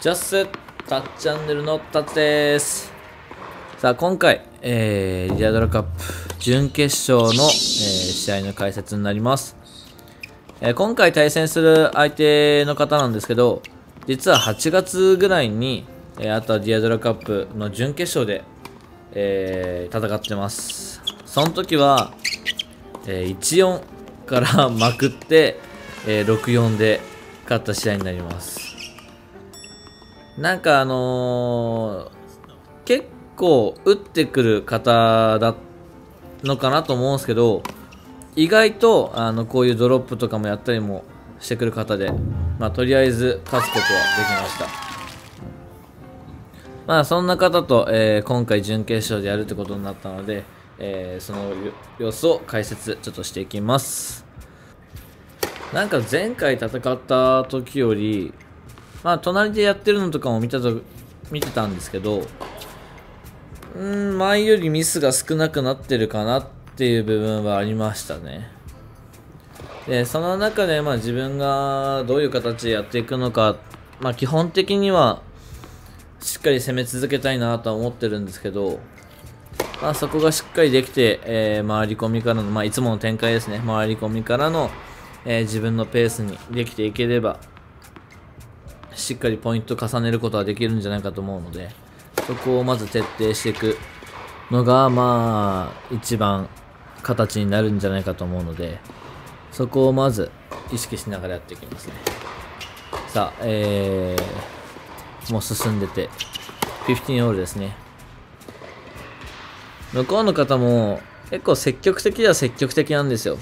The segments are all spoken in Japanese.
ジャスタッチャンネルのタツです。さあ今回、リアドラカップ準決勝の、試合の解説になります。今回対戦する相手の方なんですけど、実は8月ぐらいに、あとはディアドラカップの準決勝で、戦ってます。その時は、1-4からまくって、6-4で勝った試合になります。なんか結構打ってくる方だのかなと思うんですけど、意外とこういうドロップとかもやったりもしてくる方で、とりあえず勝つことはできました。そんな方と、今回準決勝でやるってことになったので、その様子を解説ちょっとしていきます。なんか前回戦った時より隣でやってるのとかも見てたんですけど、前よりミスが少なくなってるかなっていう部分はありましたね。で、その中で自分がどういう形でやっていくのか、基本的にはしっかり攻め続けたいなとは思ってるんですけど、そこがしっかりできて、回り込みからの、いつもの展開ですね。回り込みからの、自分のペースにできていければ、しっかりポイント重ねることはできるんじゃないかと思うので、そこをまず徹底していくのが一番形になるんじゃないかと思うので、そこをまず意識しながらやっていきますね。さあ、もう進んでて15オールですね。向こうの方も結構積極的では積極的なんですよ。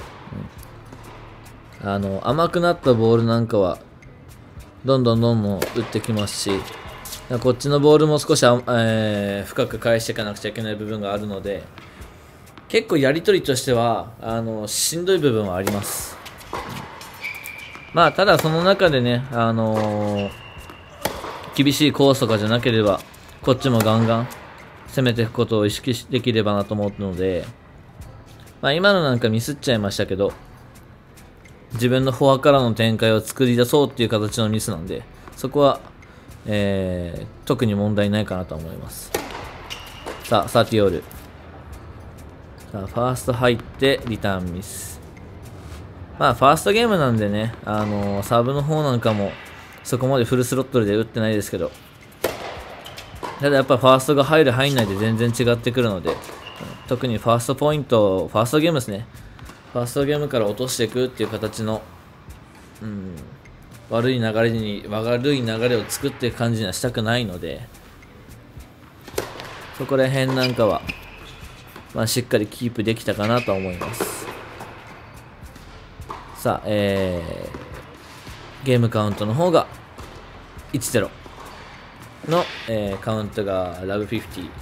甘くなったボールなんかはどんどん打ってきますし、こっちのボールも少し、深く返していかなくちゃいけない部分があるので、結構やり取りとしてはしんどい部分はあります。ただその中でね、厳しいコースとかじゃなければこっちもガンガン攻めていくことを意識できればなと思うので、今のなんかミスっちゃいましたけど、自分のフォアからの展開を作り出そうっていう形のミスなんで、そこは、特に問題ないかなと思います。さあ、30オール。さあ、ファースト入ってリターンミス。ファーストゲームなんでね、サーブの方なんかもそこまでフルスロットルで打ってないですけど、ただやっぱファーストが入る入んないで全然違ってくるので、特にファーストポイント、ファーストゲームですね。ファーストゲームから落としていくっていう形の、悪い流れを作っていく感じにはしたくないので、そこら辺なんかは、しっかりキープできたかなと思います。さあ、ゲームカウントの方が 1-0 の、カウントがラブ50。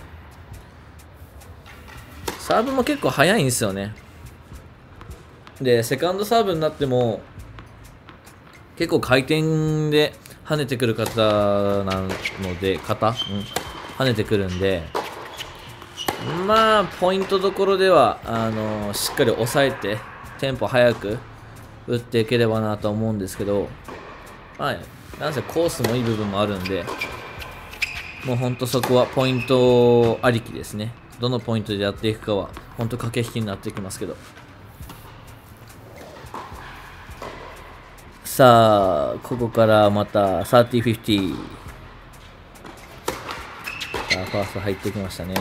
サーブも結構速いんですよね。で、セカンドサーブになっても結構回転で跳ねてくる方なので、跳ねてくるんで、ポイントどころではしっかり抑えてテンポ速く打っていければなと思うんですけど、なんせコースもいい部分もあるんで、もうほんとそこはポイントありきですね。どのポイントでやっていくかはほんと駆け引きになっていきますけど、さあここからまた30-50。さあファースト入ってきましたね。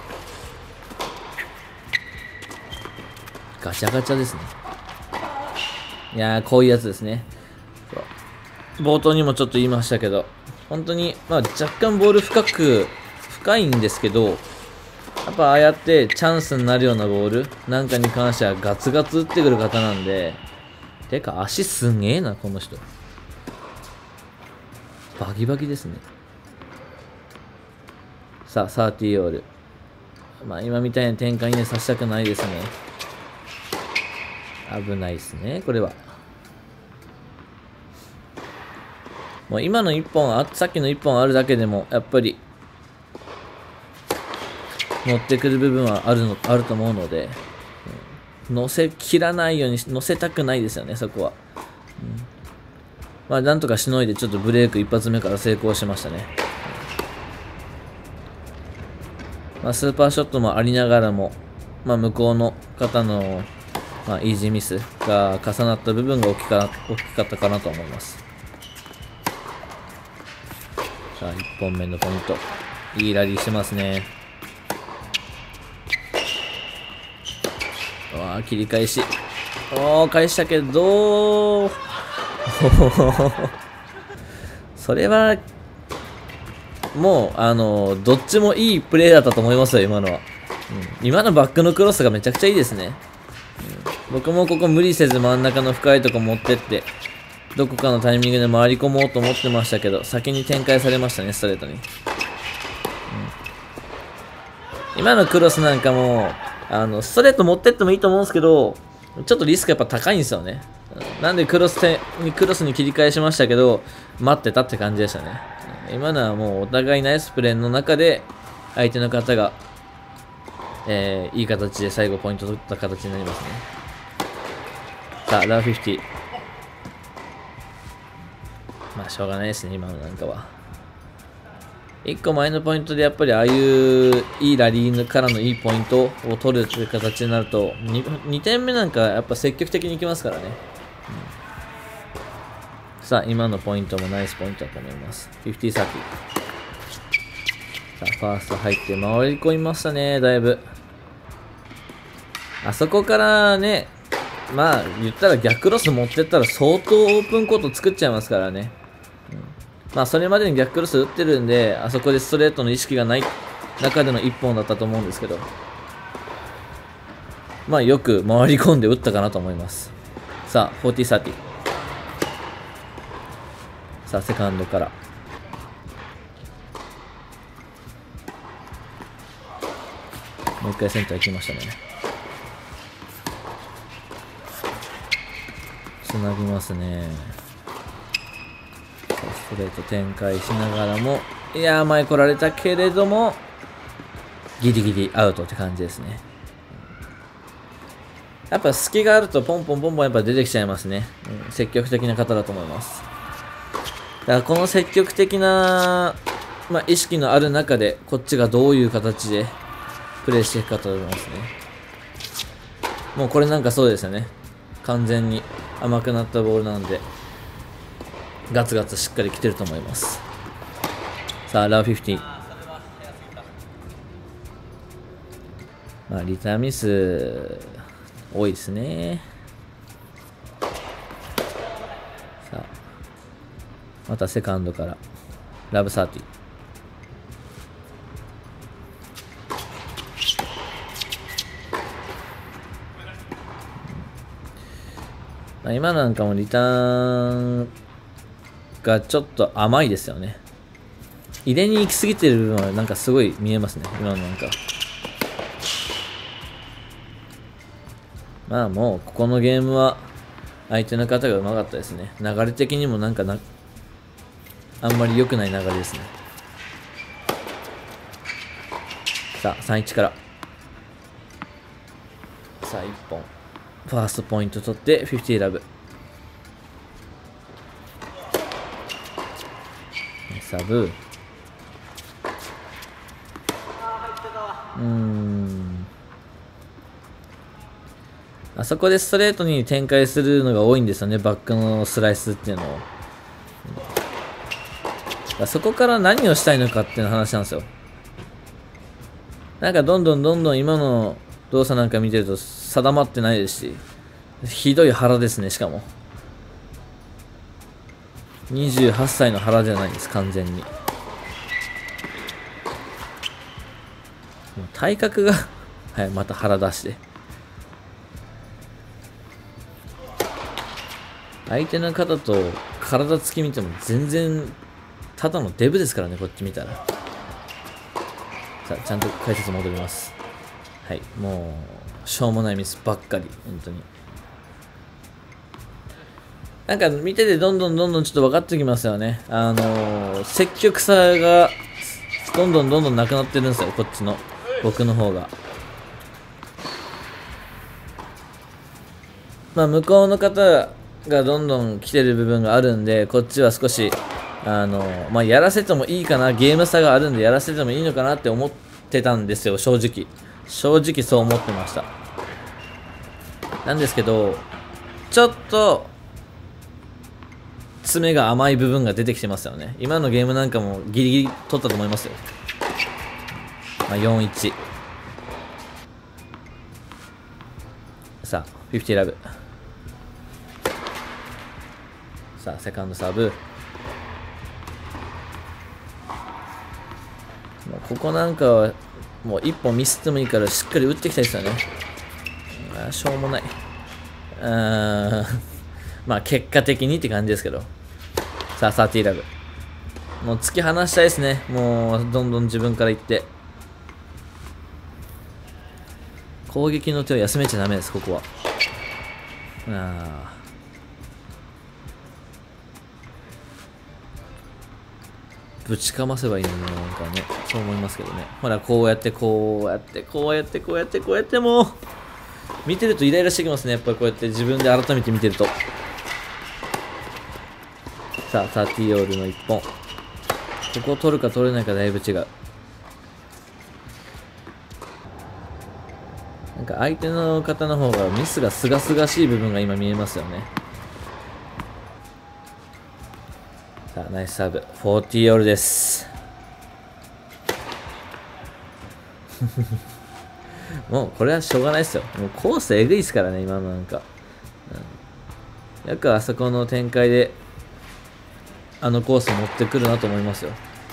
ガチャガチャですね。いやー、こういうやつですね。冒頭にもちょっと言いましたけど、本当に若干ボール深いんですけど、やっぱああやってチャンスになるようなボールなんかに関してはガツガツ打ってくる方なんで、てか足すげえなこの人、バキバキですね。さあ30オール。今みたいな展開にはさせたくないですね。危ないですねこれは。もう今の1本さっきの1本あるだけでもやっぱり乗ってくる部分はあると思うので、乗せきらないように乗せたくないですよね、そこは。 まあ、なんとかしのいで、ちょっとブレイク一発目から成功しましたね。まあ、スーパーショットもありながらも、まあ、向こうの方の、まあ、イージーミスが重なった部分が大きかったかなと思います。さあ、1本目のポイント。いいラリーしてますね。わあ、切り返し。おー、返したけど、それは、もう、どっちもいいプレーだったと思いますよ、今のは。今のバックのクロスがめちゃくちゃいいですね。僕もここ無理せず真ん中の深いとこ持ってって、どこかのタイミングで回り込もうと思ってましたけど、先に展開されましたね、ストレートに。今のクロスなんかも、ストレート持ってってもいいと思うんですけど、ちょっとリスクやっぱ高いんですよね。なんでクロスに切り返しましたけど、待ってたって感じでしたね。今のはもうお互いナイスプレーの中で、相手の方が、いい形で最後ポイント取った形になりますね。さあ、ラー50。まあ、しょうがないですね、今のなんかは。1個前のポイントでやっぱりああいういいラリーからのいいポイントを取るという形になると 2点目なんかやっぱ積極的にいきますからね。さあ、今のポイントもナイスポイントだと思います。50先。さあ、ファースト入って回り込みましたね、だいぶ。あそこからね、まあ、言ったら逆クロス持ってったら相当オープンコート作っちゃいますからね。まあ、それまでに逆クロス打ってるんで、あそこでストレートの意識がない中での1本だったと思うんですけど、まあ、よく回り込んで打ったかなと思います。さあ、40、30。さあ、セカンドから。もう一回センター行きましたね。つなぎますね。ストレート展開しながらも、いやー、前来られたけれども、ギリギリアウトって感じですね。やっぱ隙があるとポンポンポンポンやっぱ出てきちゃいますね。積極的な方だと思います。だからこの積極的な、まあ、意識のある中で、こっちがどういう形でプレーしていくかと思いますね。もうこれなんかそうですよね。完全に甘くなったボールなんで、ガツガツしっかり来てると思います。さあ、ラー50。まあ、リターンミス、多いですね。さあ、またセカンドから、ラブ30。まあ、今なんかもリターンがちょっと甘いですよね。入れに行き過ぎてる部分はなんかすごい見えますね、今のなんか。まあもうここのゲームは相手の方がうまかったですね。流れ的にもなんかあんまり良くない流れですね。さあ、3-1から。さあ、1本。ファーストポイント取って50ラブ。サブ。あそこでストレートに展開するのが多いんですよね、バックのスライスっていうのを。そこから何をしたいのかっていう話なんですよ。なんかどんどん今の動作なんか見てると定まってないですし、ひどい腹ですね、しかも。28歳の腹じゃないです、完全に。もう体格がはい、また腹出して。相手の方と体つき見ても全然ただのデブですからね、こっち見たら。さあ、ちゃんと解説戻ります。はい、もうしょうもないミスばっかり、本当に。なんか見ててどんどんちょっと分かってきますよね。積極さがどんどんなくなってるんですよ、こっちの僕の方が。まあ向こうの方がどんどん来てる部分があるんで、こっちは少し、やらせてもいいかな、ゲーム差があるんでやらせてもいいのかなって思ってたんですよ、正直。正直そう思ってました。なんですけど、ちょっと、詰めが甘い部分が出てきてますよね。今のゲームなんかもギリギリ取ったと思いますよ。4-1。さあ、50ラブ。さあ、セカンドサーブ。ここなんかは、もう一本ミスってもいいからしっかり打っていきたいですよね。しょうもない。結果的にって感じですけど。さあ、30ラブ。もう突き放したいですね。もう、どんどん自分からいって。攻撃の手を休めちゃダメです、ここは。ぶちかませばいいのになんかね、そう思いますけどね。ほら、こうやって、こうやって、こうやって、こうやって、こうやってもう、見てるとイライラしてきますね。やっぱりこうやって自分で改めて見てると。さあ、30オールの1本。ここを取るか取れないかだいぶ違う。なんか相手の方の方がミスがすがすがしい部分が今見えますよね。さあ、ナイスサーブ。40オールです。もうこれはしょうがないですよ。もうコースえぐいですからね、今のなんか。よくあそこの展開で、あのコース持ってくるなと思いますよ。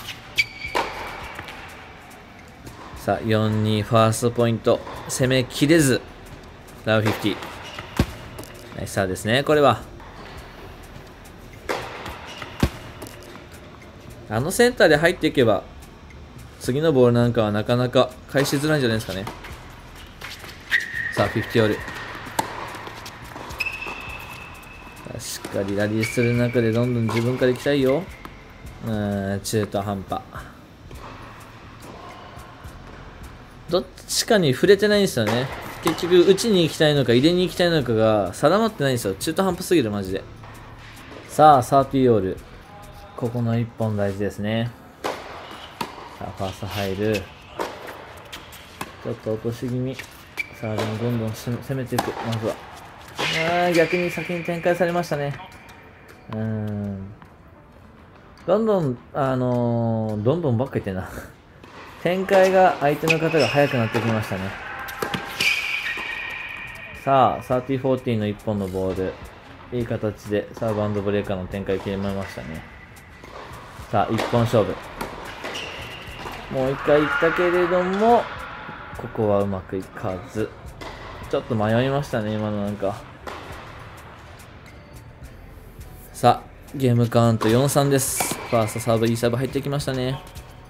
さあ、4-2ファーストポイント。攻めきれず。ラブ50。ナイスサーですね、これは。あのセンターで入っていけば、次のボールなんかはなかなか返しづらいんじゃないですかね。さあ、50オール。しっかりラリーする中でどんどん自分から行きたいよ。中途半端。どっちかに触れてないんですよね。結局、打ちに行きたいのか入れに行きたいのかが定まってないんですよ。中途半端すぎる、マジで。さあ、30オール。ここの1本大事ですね。さあ、ファースト入る。ちょっと落とし気味。さあ、でもどんどん攻めていく、まずは。逆に先に展開されましたね。どんどん、どんどんばっか言ってんな。展開が相手の方が速くなってきましたね。さあ、30-40の1本のボール。いい形でサーブ&ブレーカーの展開決めましたね。さあ、1本勝負。もう1回いったけれども、ここはうまくいかず。ちょっと迷いましたね、今のなんか。さあ、ゲームカウント 4-3 です。ファーストサーブ、いいサーブ入ってきましたね。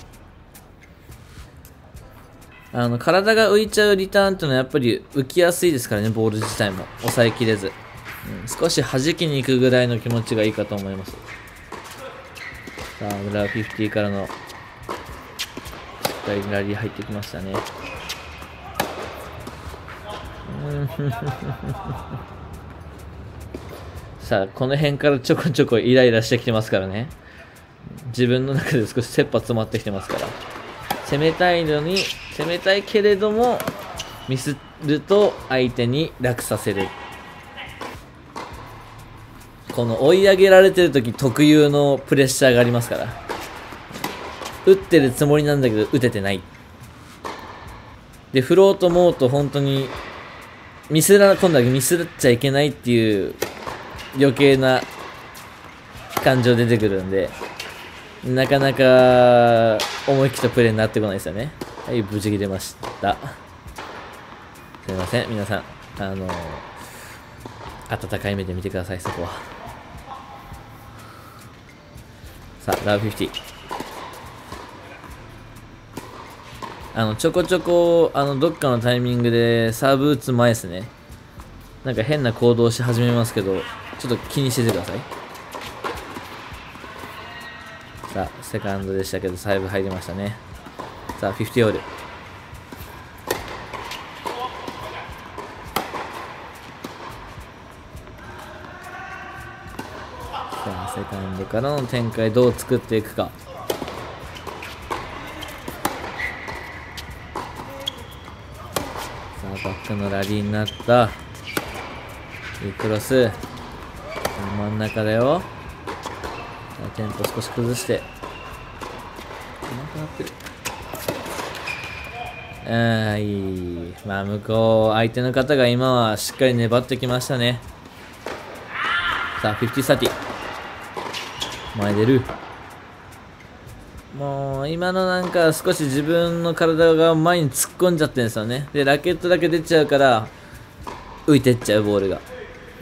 体が浮いちゃうリターンっていうのはやっぱり浮きやすいですからね、ボール自体も。抑えきれず。少し弾きに行くぐらいの気持ちがいいかと思います。さあ、裏50からの、しっかりラリー入ってきましたね。さあ、この辺からちょこちょこイライラしてきてますからね。自分の中で少し切羽詰まってきてますから。攻めたいのに、攻めたいけれども、ミスると相手に楽させる。この追い上げられてる時特有のプレッシャーがありますから。打ってるつもりなんだけど打ててない。で、振ろうと思うと本当に今度はミスっちゃいけないっていう余計な感情出てくるんで、なかなか思い切ったプレーになってこないですよね。はい、無事切れました。すいません、皆さん。温かい目で見てください、そこは。さあ、ラブ50。ちょこちょこ、どっかのタイミングでサーブ打つ前ですね。なんか変な行動し始めますけど、ちょっと気にしててください。さあ、セカンドでしたけど、サーブ入りましたね。さあ、50オール。 からの展開どう作っていくか。さあバックのラリーになった。いいクロス。真ん中だよ。テンポ少し崩して。うまくなってる。いい。まあ向こう相手の方が今はしっかり粘ってきましたね。さあ50-30。前出る。もう今のなんか少し自分の体が前に突っ込んじゃってるんですよね。でラケットだけ出ちゃうから浮いてっちゃうボールが。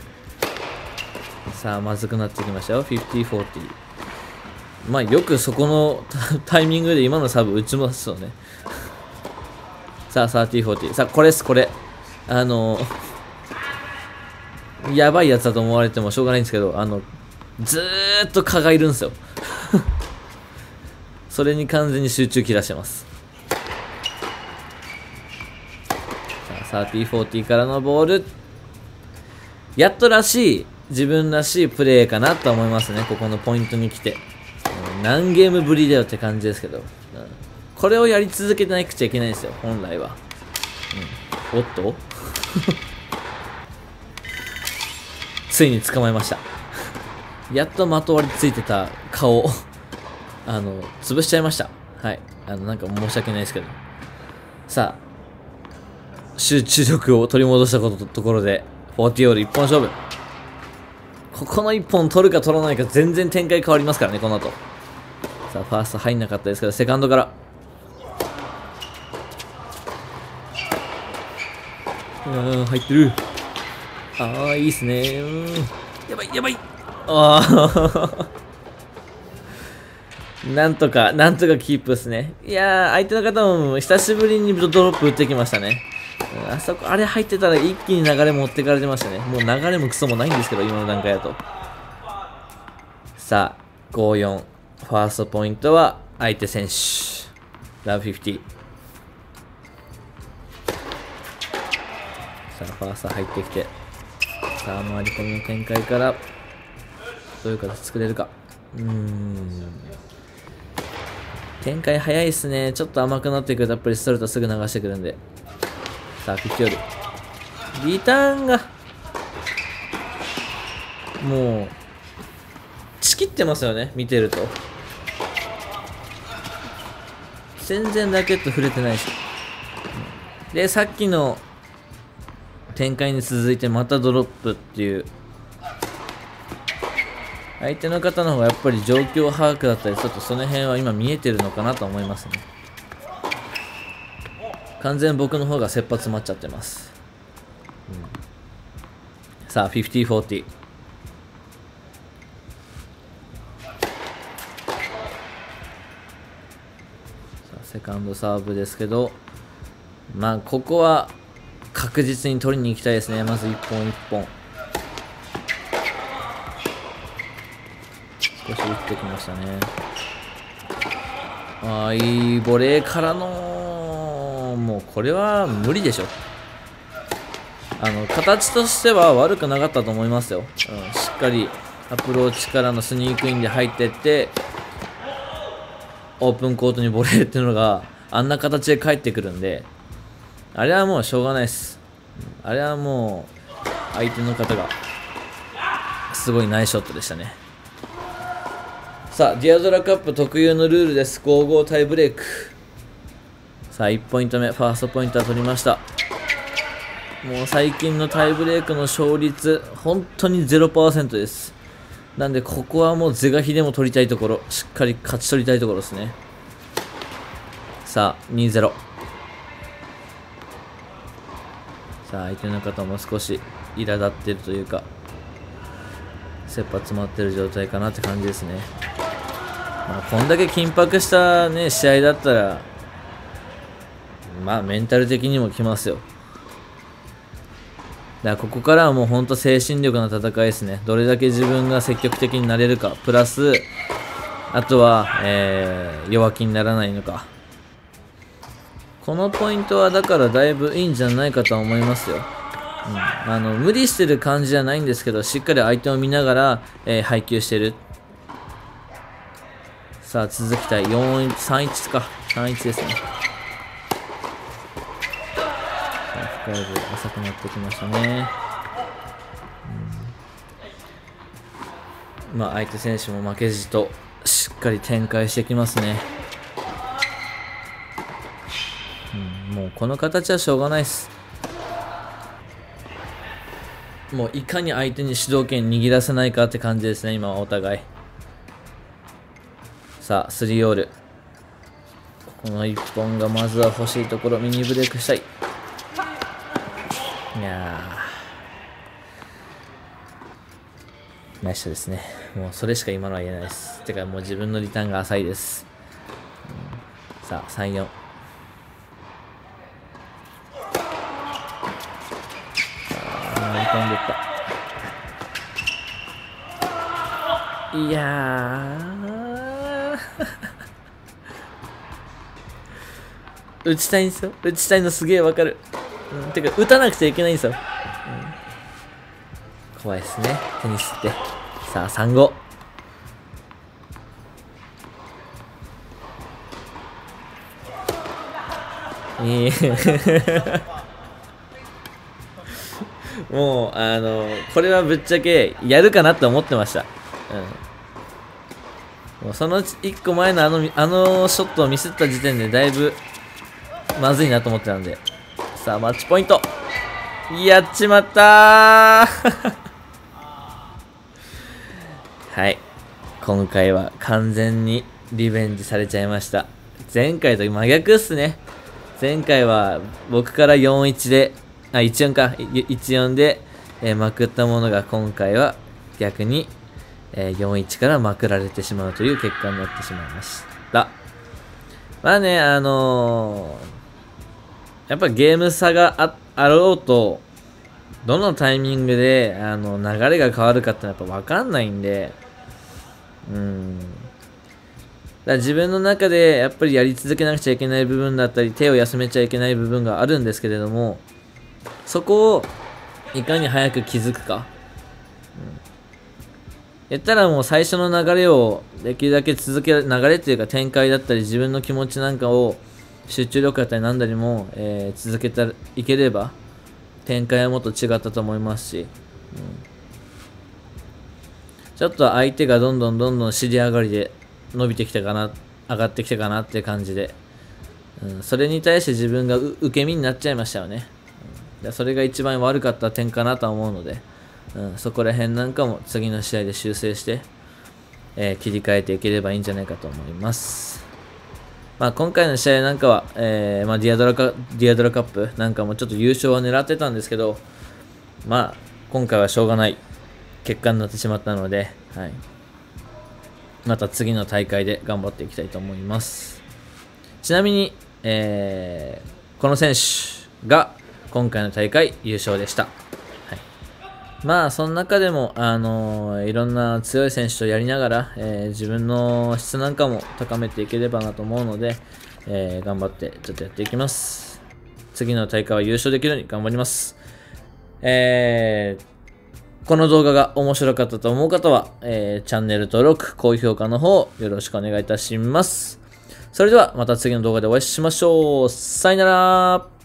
さあまずくなってきましたよ。50-40。まあよくそこのタイミングで今のサーブ打ちますよね。さあ30-40。さあこれです。これやばいやつだと思われてもしょうがないんですけど、ずーっと蚊がいるんですよ。それに完全に集中切らしてます。さあ30-40からのボール、やっとらしい自分らしいプレーかなと思いますね。ここのポイントに来て、何ゲームぶりだよって感じですけど、これをやり続けてなくちゃいけないんですよ本来は。おっとついに捕まえました。やっとまとわりついてた顔を潰しちゃいました。はい。なんか申し訳ないですけど。さあ、集中力を取り戻したところで、40オール一本勝負。ここの一本取るか取らないか全然展開変わりますからね、この後。さあ、ファースト入んなかったですけど、セカンドから。入ってる。いいっすね。やばい、やばい。なんとかキープですね。いやー、相手の方も久しぶりにドロップ打ってきましたね。あれ入ってたら一気に流れ持ってかれてましたね。もう流れもクソもないんですけど、今の段階だと。さあ、5-4。ファーストポイントは相手選手。ラブ50。さあ、ファースト入ってきて。さあ、回り込みの展開から、どういう形作れるか。展開早いっすね。ちょっと甘くなってくるとやっぱりストレートすぐ流してくるんで。さあ、50よりリターンがもう仕切ってますよね、見てると。全然ラケット触れてないし。でさっきの展開に続いてまたドロップっていう、相手の方の方がやっぱり状況把握だったり、ちょっとその辺は今見えてるのかなと思いますね。完全僕の方が切羽詰まっちゃってます。さあ50-40。セカンドサーブですけど、まあここは確実に取りに行きたいですね。まず一本一本少し打ってきましたね。いいボレーからの、もうこれは無理でしょ。形としては悪くなかったと思いますよ。しっかりアプローチからのスニークインで入ってってオープンコートにボレーっていうのがあんな形で返ってくるんで、あれはもうしょうがないです。あれはもう相手の方がすごいナイスショットでしたね。さあディアドラカップ特有のルールです。5-5タイブレイク。さあ1ポイント目ファーストポイントは取りました。もう最近のタイブレイクの勝率本当に 0% です。なんでここはもう是が非でも取りたいところ、しっかり勝ち取りたいところですね。さあ 2-0。 さあ相手の方も少し苛立っているというか切羽詰まってる状態かなって感じですね。まあ、こんだけ緊迫した、ね、試合だったらまあメンタル的にもきますよ。だからここからはもう本当精神力の戦いですね。どれだけ自分が積極的になれるか、プラスあとは、弱気にならないのか。このポイントはだからだいぶいいんじゃないかと思いますよ。無理してる感じじゃないんですけど、しっかり相手を見ながら、配球してる。 さあ、続きたい。4-1、3-1か。3-1ですね。さあ、深いボール浅くなってきましたね。まあ、相手選手も負けじと、しっかり展開してきますね。もうこの形はしょうがないです。もういかに相手に主導権握らせないかって感じですね、今はお互い。さあ、3オール。この1本がまずは欲しいところ、ミニブレイクしたい。いやー。ナイスですね。もうそれしか今のは言えないです。てかもう自分のリターンが浅いです。さあ、3、4。飛んでった。いやー打ちたいんですよ。打ちたいのすげえわかる。てか打たなくちゃいけないんですよ。怖いですね、テニスって。さあ、3-5。もうこれはぶっちゃけやるかなって思ってました。もうその1個前のあのショットをミスった時点でだいぶまずいなと思ってたんで。さあ、マッチポイント。やっちまったーはい、今回は完全にリベンジされちゃいました。前回と真逆っすね。前回は僕から 4-1 で、1-4 か、1-4 で、まくったものが、今回は逆に、4-1 からまくられてしまうという結果になってしまいました。まあね、やっぱゲーム差があろうと、どのタイミングで流れが変わるかってのはやっぱ分かんないんで、だから自分の中でやっぱりやり続けなくちゃいけない部分だったり、手を休めちゃいけない部分があるんですけれども、そこをいかに早く気づくか。言ったらもう最初の流れをできるだけ続ける、流れっていうか展開だったり、自分の気持ちなんかを集中力だったりなんだりも、続けていければ、展開はもっと違ったと思いますし、ちょっと相手がどんどん尻上がりで伸びてきたかな、上がってきたかなっていう感じで、それに対して自分が受け身になっちゃいましたよね。それが一番悪かった点かなとは思うので、そこら辺なんかも次の試合で修正して、切り替えていければいいんじゃないかと思います。まあ、今回の試合なんかは、ディアドラカップなんかもちょっと優勝は狙ってたんですけど、まあ、今回はしょうがない結果になってしまったので、はい、また次の大会で頑張っていきたいと思います。ちなみに、この選手が今回の大会優勝でした。はい、まあ、その中でも、いろんな強い選手とやりながら、自分の質なんかも高めていければなと思うので、頑張ってちょっとやっていきます。次の大会は優勝できるように頑張ります。この動画が面白かったと思う方は、チャンネル登録、高評価の方よろしくお願いいたします。それではまた次の動画でお会いしましょう。さよなら。